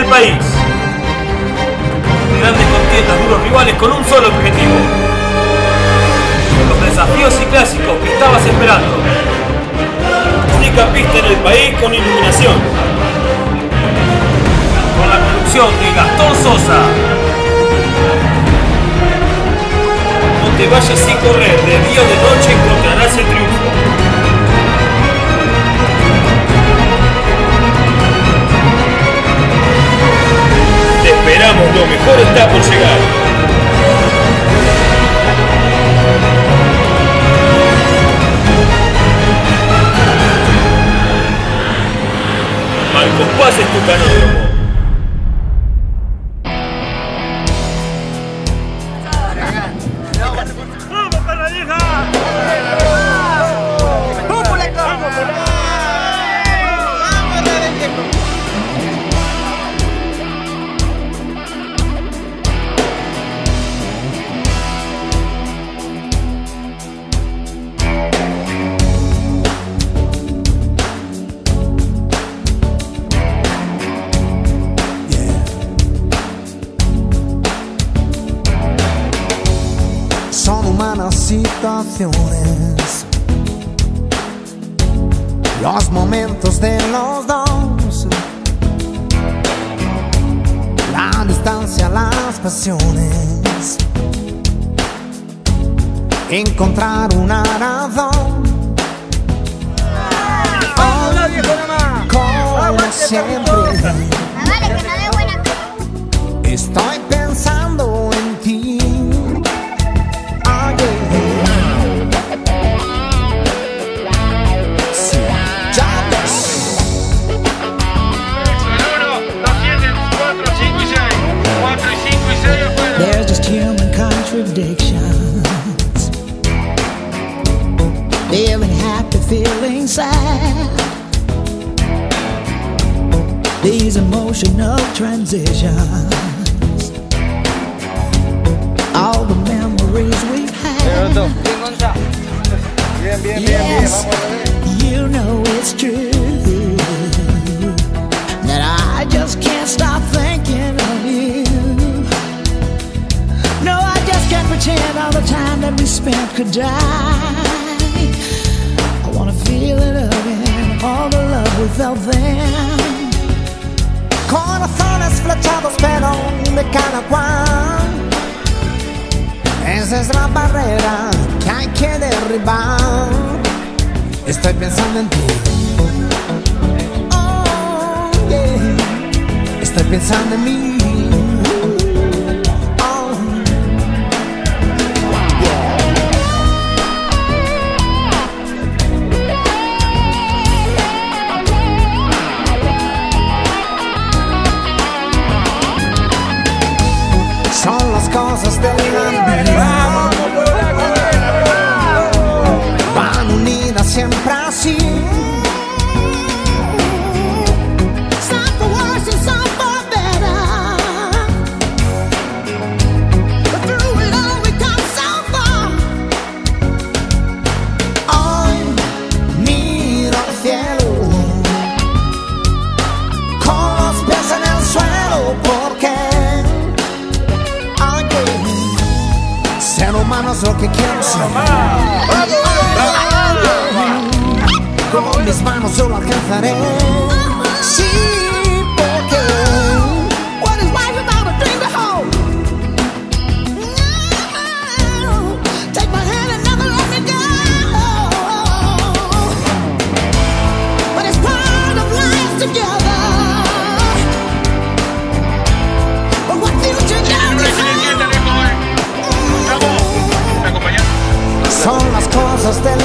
el país. Grandes contiendas, duros rivales con un solo objetivo. Los desafíos y clásicos que estabas esperando. Única pista en el país con iluminación. Con la conducción de Gastón Sosa. No te vayas sin correr, de día o de noche encontrarás el triunfo. Te esperamos, lo mejor está por llegar. Al compás es tu canódromo. ¡Vamos para la vieja! ¡Vamos la cama! ¡Vamos la de viejo! Son humanas situaciones, los momentos de los dos, la distancia, las pasiones, encontrar una razón. Como siempre, estoy pensando en ti. There's just human contradictions. Feeling happy, feeling sad. These emotional transitions. All the memories we've had. Yes, you know it's true that I just can't stop thinking of you. No, I just can't pretend all the time that we spent could die. I wanna feel it again, all the love we felt then. Corazones flechados pero de cada cual. Esa es la barrera que hay que derribar. Estoy pensando en ti. Oh, yeah. Estoy pensando en mí. Son las cosas de la vida, van unidas siempre así. Some for worse and some for better. But through it all we come so far. Hoy miro al cielo con los pies en el suelo porque ser humano es lo que quiero ser. Con mis manos yo lo alcanzaré. Sí, porque What is life without a dream to hold? Take my hand and never let me go. But it's part of life together. But what future does it hold? son las cosas de